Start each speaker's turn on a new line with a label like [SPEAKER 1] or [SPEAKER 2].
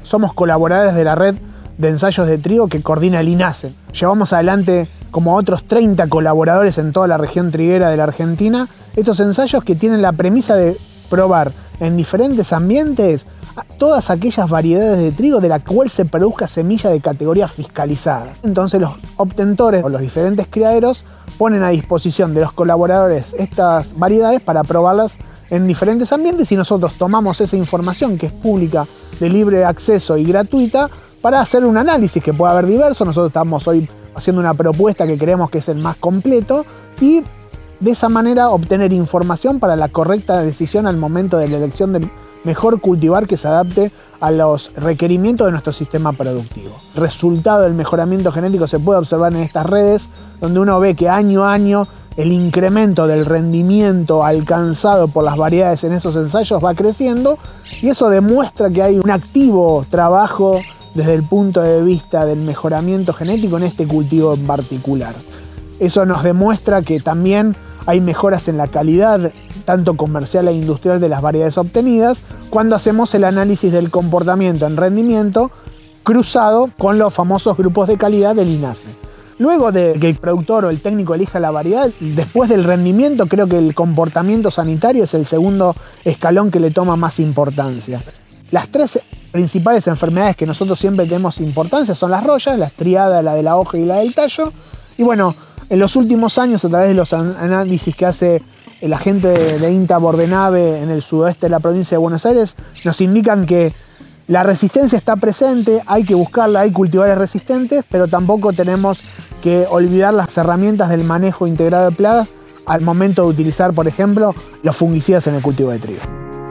[SPEAKER 1] somos colaboradores de la red de ensayos de trigo que coordina el INASE. Llevamos adelante como otros 30 colaboradores en toda la región triguera de la Argentina estos ensayos que tienen la premisa de probar en diferentes ambientes todas aquellas variedades de trigo de la cual se produzca semilla de categoría fiscalizada. Entonces los obtentores o los diferentes criaderos ponen a disposición de los colaboradores estas variedades para probarlas en diferentes ambientes y nosotros tomamos esa información que es pública, de libre acceso y gratuita para hacer un análisis que pueda haber diverso. Nosotros estamos hoy haciendo una propuesta que creemos que es el más completo y de esa manera obtener información para la correcta decisión al momento de la elección del mejor cultivar que se adapte a los requerimientos de nuestro sistema productivo. El resultado del mejoramiento genético se puede observar en estas redes, donde uno ve que año a año el incremento del rendimiento alcanzado por las variedades en esos ensayos va creciendo y eso demuestra que hay un activo trabajo desde el punto de vista del mejoramiento genético en este cultivo en particular. Eso nos demuestra que también hay mejoras en la calidad, tanto comercial e industrial, de las variedades obtenidas, cuando hacemos el análisis del comportamiento en rendimiento cruzado con los famosos grupos de calidad del INASE. Luego de que el productor o el técnico elija la variedad, después del rendimiento, creo que el comportamiento sanitario es el segundo escalón que le toma más importancia. Las tres principales enfermedades que nosotros siempre tenemos importancia son las rollas, la estriada, la de la hoja y la del tallo. Y bueno, en los últimos años, a través de los análisis que hace la gente de INTA Bordenave en el sudoeste de la provincia de Buenos Aires, nos indican que la resistencia está presente, hay que buscarla, hay cultivares resistentes, pero tampoco tenemos que olvidar las herramientas del manejo integrado de plagas al momento de utilizar, por ejemplo, los fungicidas en el cultivo de trigo.